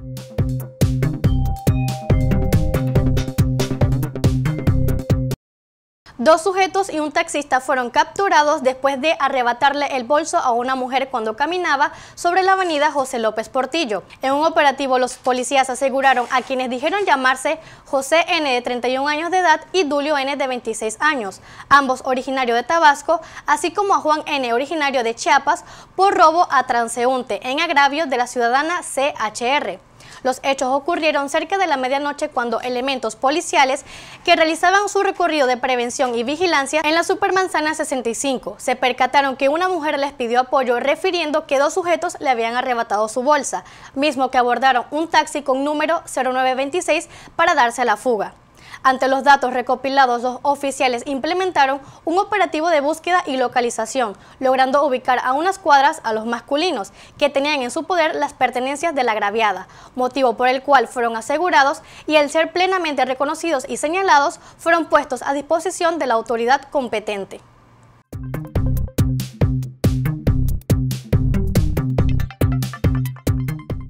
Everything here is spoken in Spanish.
Dos sujetos y un taxista fueron capturados después de arrebatarle el bolso a una mujer cuando caminaba sobre la avenida José López Portillo. En un operativo, los policías aseguraron a quienes dijeron llamarse José N. de 31 años de edad y Dulio N. de 26 años, ambos originarios de Tabasco, así como a Juan N. originario de Chiapas, por robo a transeúnte en agravio de la ciudadana CHR. Los hechos ocurrieron cerca de la medianoche cuando elementos policiales que realizaban su recorrido de prevención y vigilancia en la Supermanzana 65 se percataron que una mujer les pidió apoyo refiriendo que dos sujetos le habían arrebatado su bolsa, mismo que abordaron un taxi con número 0926 para darse a la fuga. Ante los datos recopilados, los oficiales implementaron un operativo de búsqueda y localización, logrando ubicar a unas cuadras a los masculinos, que tenían en su poder las pertenencias de la agraviada, motivo por el cual fueron asegurados y al ser plenamente reconocidos y señalados, fueron puestos a disposición de la autoridad competente.